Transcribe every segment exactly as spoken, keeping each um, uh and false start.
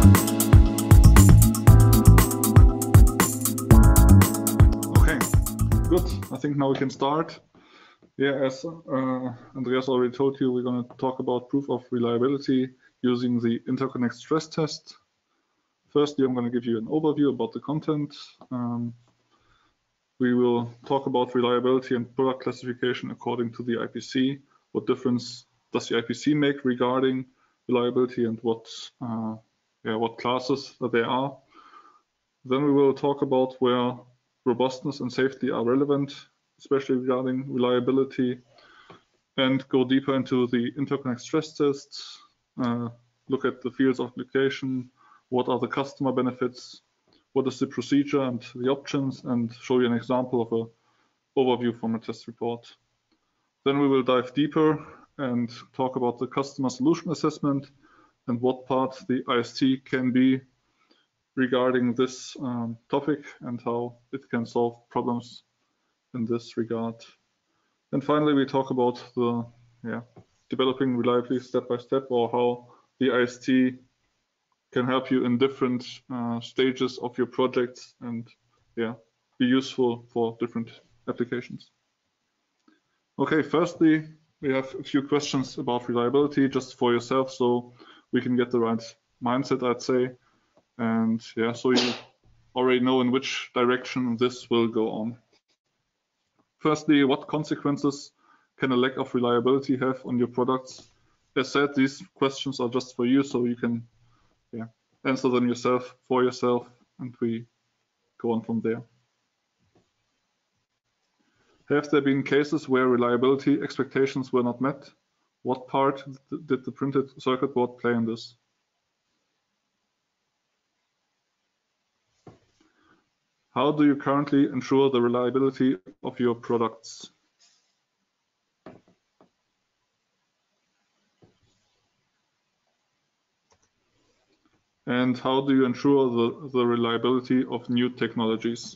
Okay, good. I think now we can start. Yeah, as uh, Andreas already told you, we're going to talk about proof of reliability using the interconnect stress test. Firstly, I'm going to give you an overview about the content. Um, we will talk about reliability and product classification according to the I P C. What difference does the I P C make regarding reliability and what, uh, yeah, what classes there are? Then we will talk about where robustness and safety are relevant, especially regarding reliability, and go deeper into the interconnect stress tests, uh, look at the fields of application, what are the customer benefits, what is the procedure and the options, and show you an example of an overview from a test report. Then we will dive deeper and talk about the customer solution assessment and what part the I S T can be regarding this um, topic and how it can solve problems in this regard. And finally, we talk about the yeah, developing reliably step by step, or how the I S T can help you in different uh, stages of your projects and yeah, be useful for different applications. Okay, firstly, we have a few questions about reliability just for yourself, so we can get the right mindset, I'd say. And yeah, so you already know in which direction this will go on. Firstly, what consequences can a lack of reliability have on your products? As said, these questions are just for you, so you can yeah, answer them yourself for yourself, and we go on from there. Have there been cases where reliability expectations were not met? What part did the printed circuit board play in this? How do you currently ensure the reliability of your products? And how do you ensure the, the reliability of new technologies?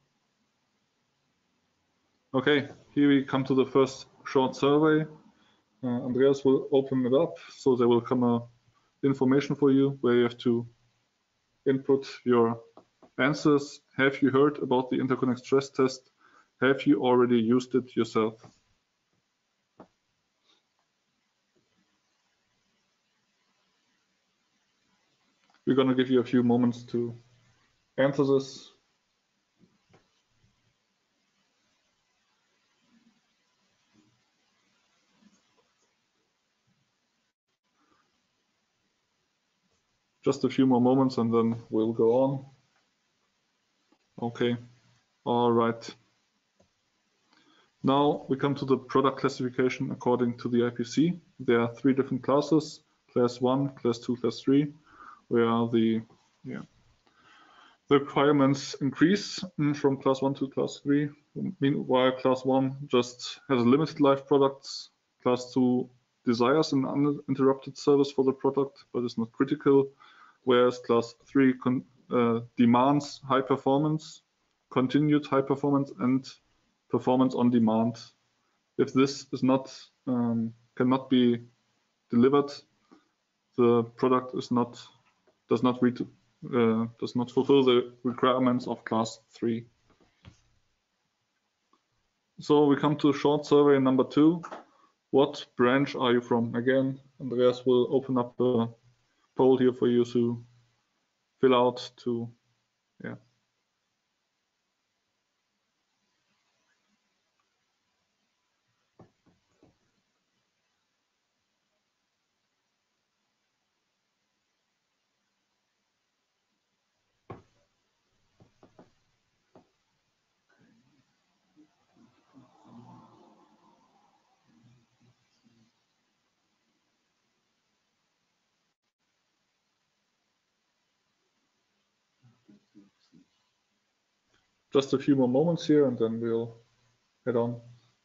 Okay, here we come to the first short survey. Uh, Andreas will open it up, so there will come a information for you where you have to input your answers. Have you heard about the interconnect stress test? Have you already used it yourself? We're going to give you a few moments to answer this. Just a few more moments and then we'll go on. Okay, all right. Now we come to the product classification according to the I P C. There are three different classes, class one, class two, class three, where the, yeah, the requirements increase from class one to class three. Meanwhile, class one just has limited life products. Class two desires an uninterrupted service for the product, but is not critical. Whereas class three con uh, demands high performance, continued high performance, and performance on demand. If this is not um, cannot be delivered, the product is not does not read uh, does not fulfill the requirements of class three. So we come to short survey number two. What branch are you from? Again, Andreas will open up a poll here for you to fill out to, yeah. Just a few more moments here and then we'll head on.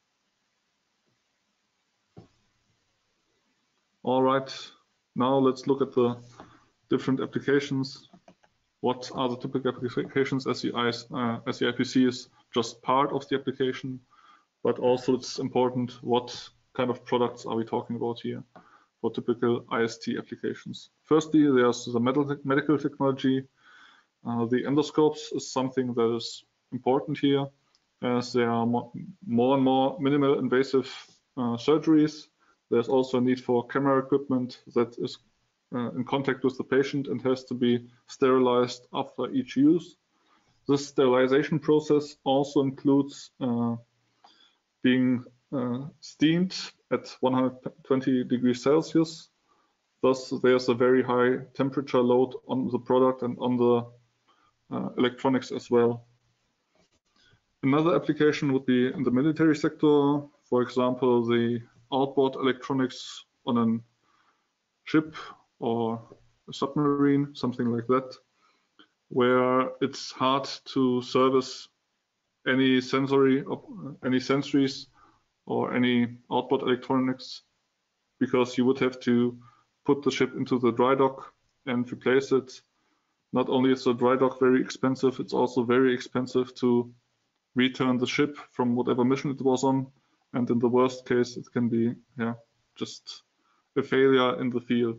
All right, now let's look at the different applications. What are the typical applications as the, uh, as the I P C is just part of the application, but also it's important what kind of products are we talking about here. for typical I S T applications. Firstly, there's the medical technology. Uh, the endoscopes is something that is important here, as there are more, more and more minimal invasive uh, surgeries. There's also a need for camera equipment that is uh, in contact with the patient and has to be sterilized after each use. This sterilization process also includes uh, being uh, steamed at one hundred twenty degrees Celsius. Thus, there's a very high temperature load on the product and on the uh, electronics as well. Another application would be in the military sector, for example, the outboard electronics on a ship or a submarine, something like that, where it's hard to service any sensory, any sensories or any outboard electronics, because you would have to put the ship into the dry dock and replace it. Not only is the dry dock very expensive, it's also very expensive to return the ship from whatever mission it was on, and in the worst case it can be yeah just a failure in the field.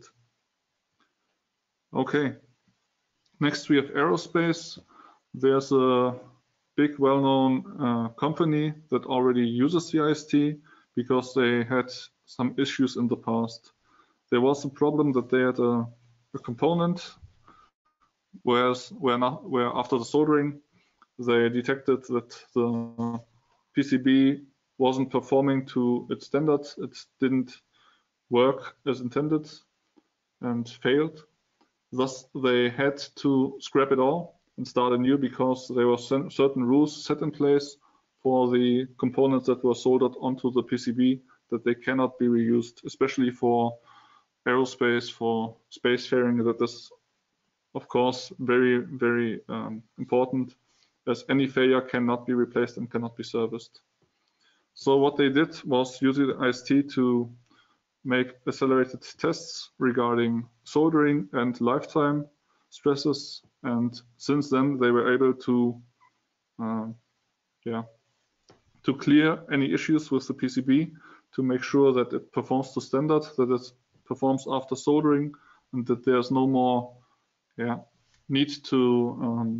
Okay, next we have aerospace. There's a big well-known uh, company that already uses the I S T because they had some issues in the past. There was a problem that they had a, a component whereas where, not, where after the soldering they detected that the P C B wasn't performing to its standards. It didn't work as intended and failed. Thus, they had to scrap it all and start anew because there were certain rules set in place for the components that were soldered onto the P C B that they cannot be reused, especially for aerospace, for spacefaring. That is, of course, very, very um, important, as any failure cannot be replaced and cannot be serviced. So what they did was use the I S T to make accelerated tests regarding soldering and lifetime stresses, and since then they were able to uh, yeah to clear any issues with the P C B, to make sure that it performs to standard, that it performs after soldering, and that there's no more yeah need to um,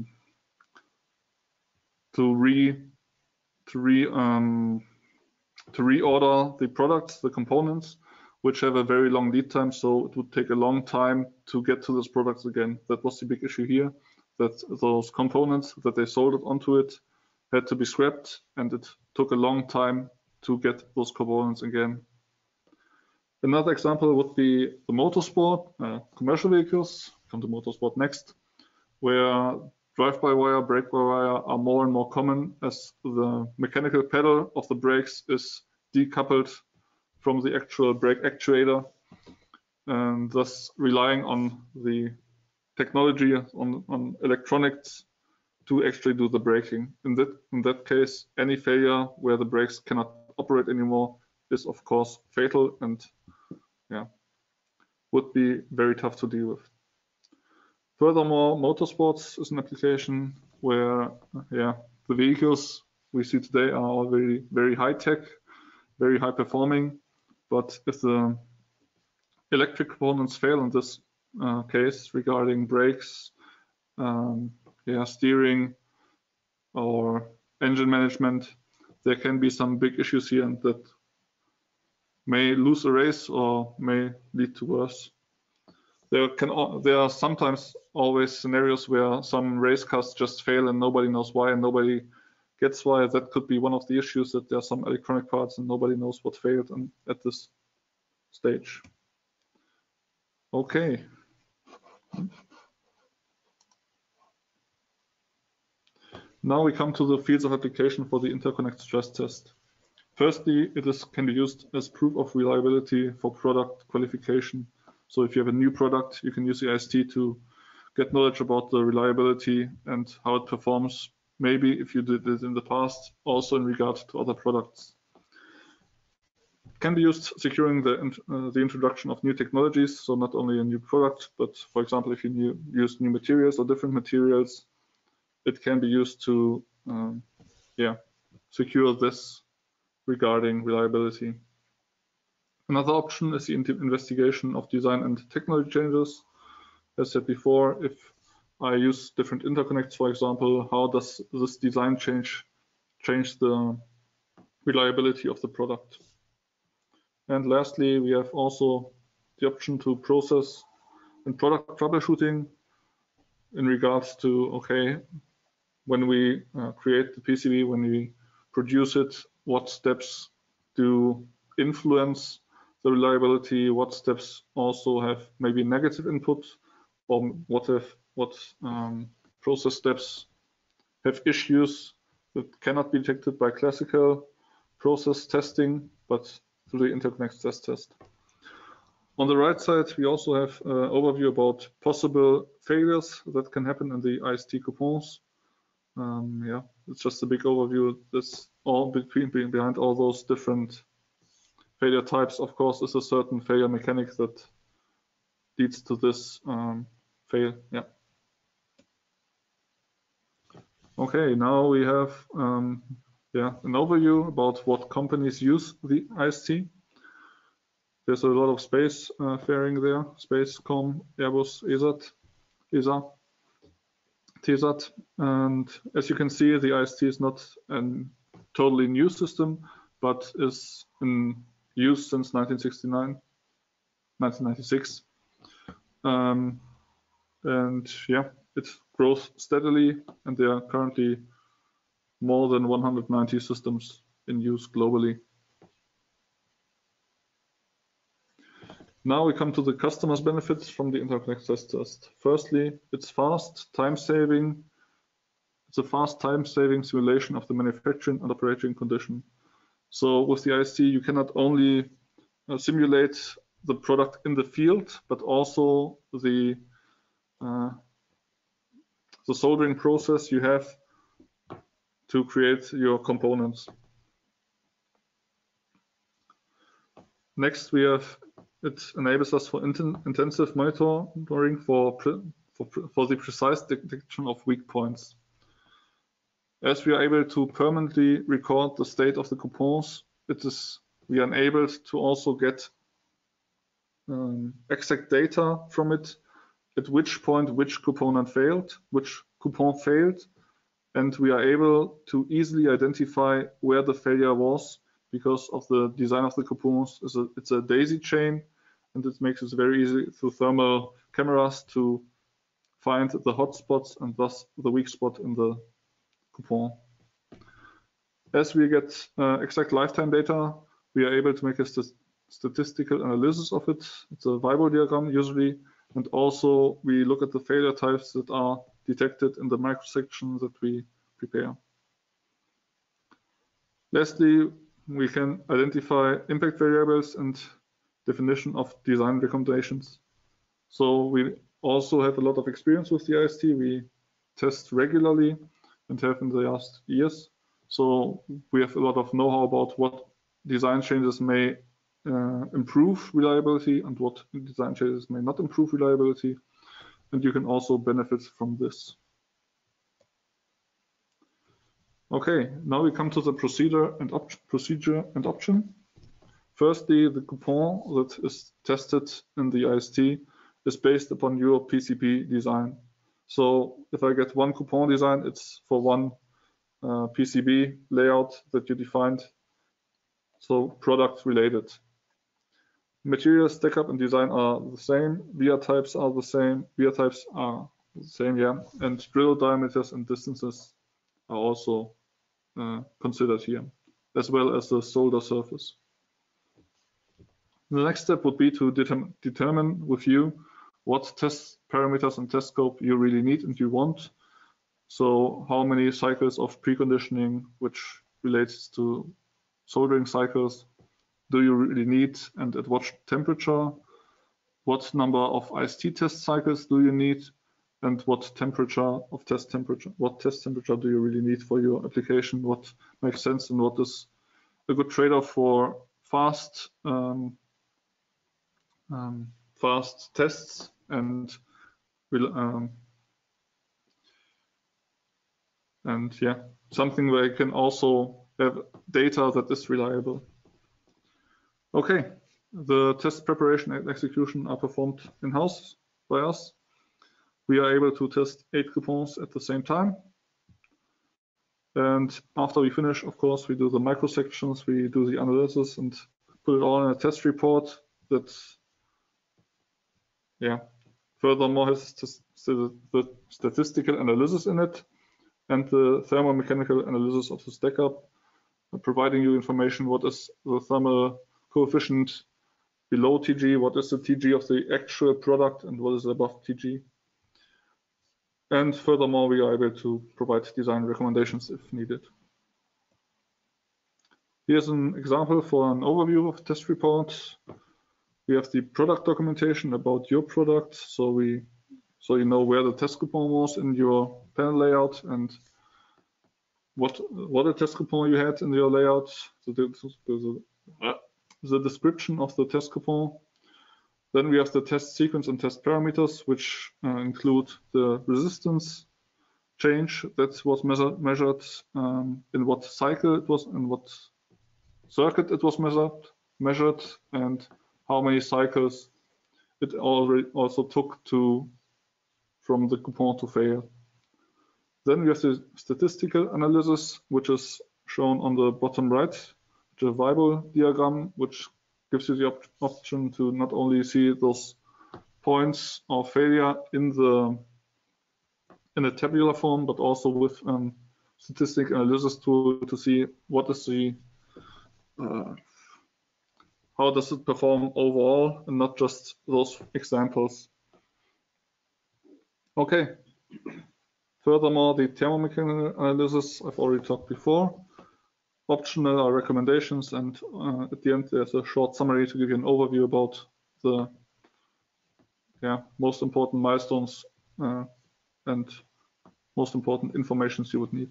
to re to re um, to reorder the products, the components, which have a very long lead time, so it would take a long time to get to those products again. That was the big issue here, that those components that they soldered onto it had to be scrapped, and it took a long time to get those components again. Another example would be the motorsport, uh, commercial vehicles, come to motorsport next, where drive-by-wire, brake-by-wire are more and more common, as the mechanical pedal of the brakes is decoupled from the actual brake actuator, and thus relying on the technology, on, on electronics to actually do the braking. In that, in that case, any failure where the brakes cannot operate anymore is of course fatal, and yeah, would be very tough to deal with. Furthermore, motorsports is an application where yeah, the vehicles we see today are all very, very high tech, very high performing, but if the electric components fail in this uh, case regarding brakes, um, yeah, steering or engine management, there can be some big issues here, and that may lose a race or may lead to worse. There can there are sometimes always scenarios where some race cars just fail and nobody knows why, and nobody gets why. That could be one of the issues, that there are some electronic parts and nobody knows what failed and at this stage. Okay. Now we come to the fields of application for the interconnect stress test. Firstly, it is, can be used as proof of reliability for product qualification. So if you have a new product, you can use the I S T to get knowledge about the reliability and how it performs. Maybe if you did it in the past, also in regard to other products. It can be used securing the, uh, the introduction of new technologies. So not only a new product, but for example, if you new, use new materials or different materials, it can be used to um, yeah, secure this regarding reliability. Another option is the investigation of design and technology changes. As said before, if I use different interconnects, for example, how does this design change change the reliability of the product? And lastly, we have also the option to process and product troubleshooting in regards to, okay, when we uh, create the P C B, when we produce it, what steps do influence the reliability, what steps also have maybe negative input, or what have what um, process steps have issues that cannot be detected by classical process testing, but through the interconnect stress test. On the right side, we also have an overview about possible failures that can happen in the I S T coupons. Um, yeah, it's just a big overview. That's all between behind all those different failure types. Of course, is a certain failure mechanic that leads to this um, fail. Yeah. Okay, now we have um, yeah an overview about what companies use the I S T. There's a lot of space uh, faring there: Spacecom, Airbus, E S A T, E S A, T S A T, and as you can see, the I S T is not a totally new system, but is in use since nineteen sixty-nine, nineteen ninety-six, um, and yeah, it grows steadily, and there are currently more than one hundred ninety systems in use globally. Now we come to the customer's benefits from the interconnect stress test. Firstly, it's fast, time-saving. It's a fast, time-saving simulation of the manufacturing and operating condition. So with the I S T, you cannot only uh, simulate the product in the field, but also the uh, the soldering process you have to create your components. Next, we have it enables us for intensive monitoring for, for, for the precise detection of weak points. As we are able to permanently record the state of the coupons, it is we are enabled to also get um, exact data from it, at which point which component failed, which coupon failed, and we are able to easily identify where the failure was because of the design of the coupons. It's a, it's a daisy chain, and it makes it very easy through thermal cameras to find the hot spots and thus the weak spot in the coupon. As we get uh, exact lifetime data, we are able to make a st statistical analysis of it. It's a Weibull diagram usually, and also we look at the failure types that are detected in the microsection that we prepare. Lastly, we can identify impact variables and definition of design recommendations. So we also have a lot of experience with the I S T. We test regularly and have in the last years. So we have a lot of know-how about what design changes may uh, improve reliability and what design changes may not improve reliability. And you can also benefit from this. Okay, now we come to the procedure and option. Procedure and option. Firstly, the coupon that is tested in the I S T is based upon your P C B design. So if I get one coupon design, it's for one uh, P C B layout that you defined, so product related. Material stack up and design are the same, via types are the same, via types are the same, yeah, and drill diameters and distances are also uh, considered here, as well as the solder surface. The next step would be to determine, determine with you what test parameters and test scope you really need and you want. So how many cycles of preconditioning, which relates to soldering cycles, do you really need and at what temperature? What number of I S T test cycles do you need? And what temperature of test temperature, what test temperature do you really need for your application? What makes sense and what is a good trade-off for fast um, um, fast tests and will um, and yeah, something where you can also have data that is reliable. Okay, the test preparation and execution are performed in-house by us. We are able to test eight coupons at the same time. And after we finish, of course, we do the microsections, we do the analysis and put it all in a test report that, yeah, furthermore has the, the statistical analysis in it and the thermomechanical analysis of the stack-up, providing you information what is the thermal coefficient below T G, what is the T G of the actual product, and what is above T G. And furthermore, we are able to provide design recommendations if needed. Here's an example for an overview of test reports. We have the product documentation about your product, so we so you know where the test coupon was in your panel layout and what what a test coupon you had in your layout. So the, the, the description of the test coupon. Then we have the test sequence and test parameters, which uh, include the resistance change that was measured, measured um, in what cycle it was, in what circuit it was measured, measured, and how many cycles it already also took to from the coupon to fail. Then we have the statistical analysis, which is shown on the bottom right, the Weibull diagram, which gives you the op option to not only see those points of failure in the in a tabular form, but also with um, statistical analysis tool to see what is the uh, how does it perform overall, and not just those examples. Okay. Furthermore, the thermomechanical analysis I've already talked before. Optional are recommendations, and uh, at the end there's a short summary to give you an overview about the yeah, most important milestones uh, and most important informations you would need.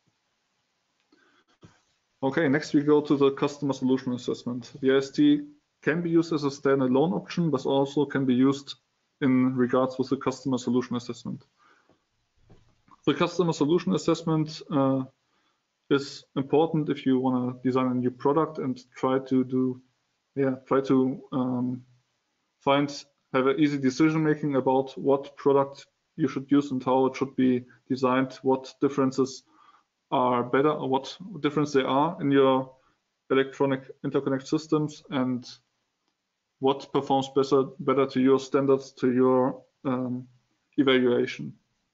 Okay, next we go to the customer solution assessment. The I S T can be used as a standalone option, but also can be used in regards with the customer solution assessment. The customer solution assessment uh, is important if you want to design a new product and try to do, yeah, try to um, find, have an easy decision making about what product you should use and how it should be designed, what differences are better, or what difference there are in your electronic interconnect systems, and what performs better, better to your standards, to your um, evaluation.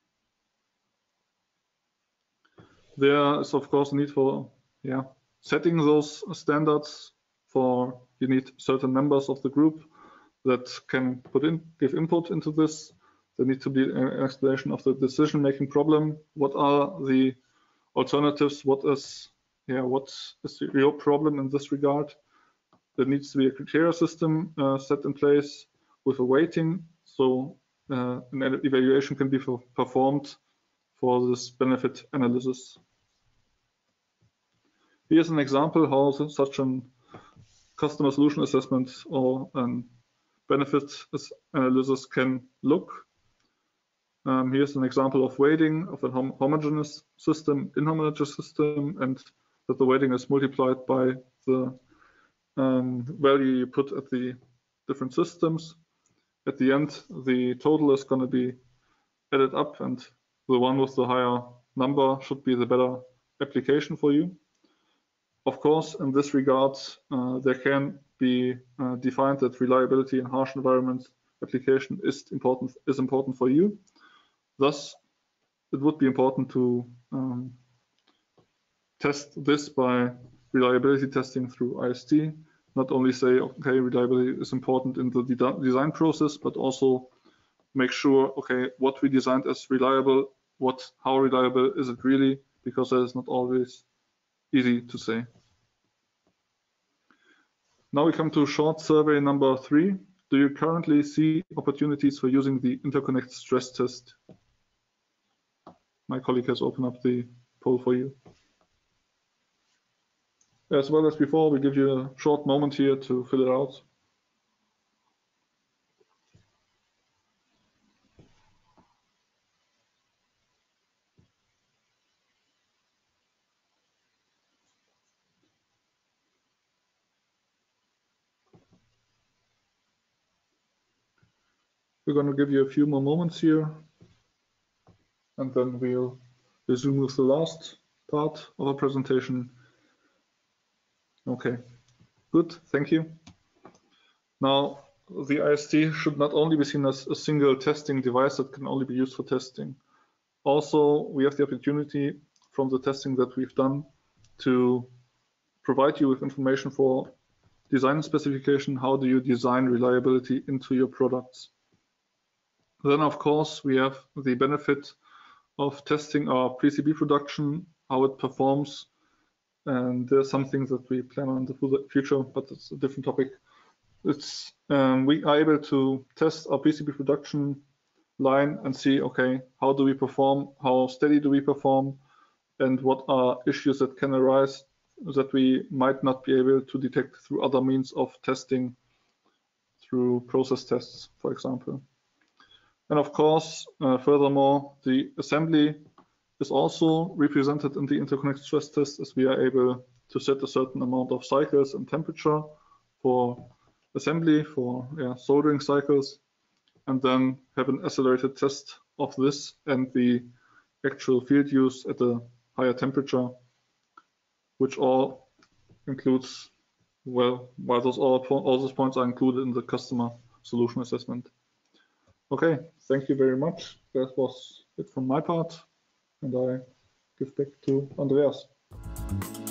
There is, of course, a need for yeah, setting those standards. For you need certain members of the group that can put in, give input into this. There needs to be an explanation of the decision-making problem. What are the alternatives? What is yeah, what is your problem in this regard? There needs to be a criteria system uh, set in place with a weighting, so uh, an evaluation can be performed for this benefit analysis. Here's an example how such a customer solution assessment or an benefit analysis can look. Um, here's an example of weighting of a hom homogeneous system, inhomogeneous system, and that the weighting is multiplied by the um, value you put at the different systems. At the end, the total is going to be added up, and the one with the higher number should be the better application for you. Of course, in this regard, uh, there can be uh, defined that reliability in harsh environment application is important is important for you. Thus, it would be important to um, test this by reliability testing through I S T. Not only say, okay, reliability is important in the de design process, but also make sure, okay, what we designed as reliable, what, how reliable is it really? Because that is not always easy to say. Now we come to short survey number three. Do you currently see opportunities for using the interconnect stress test? My colleague has opened up the poll for you. As well as before, we give you a short moment here to fill it out. we're going to give you a few more moments here, and then we'll resume with the last part of our presentation. Okay, good, thank you. Now, the I S T should not only be seen as a single testing device that can only be used for testing. Also, we have the opportunity from the testing that we've done to provide you with information for design specification. How do you design reliability into your products? Then, of course, we have the benefit of testing our P C B production, how it performs. And there's some things that we plan on in the future, but it's a different topic. It's um, we are able to test our P C B production line and see, okay, how do we perform, how steady do we perform, and what are issues that can arise that we might not be able to detect through other means of testing, through process tests, for example. And of course, uh, furthermore, the assembly is also represented in the interconnect stress test, as we are able to set a certain amount of cycles and temperature for assembly, for yeah, soldering cycles, and then have an accelerated test of this and the actual field use at a higher temperature, which all includes, well, while those all, all those points are included in the customer solution assessment. Okay, thank you very much. That was it from my part, and I give back to Andreas.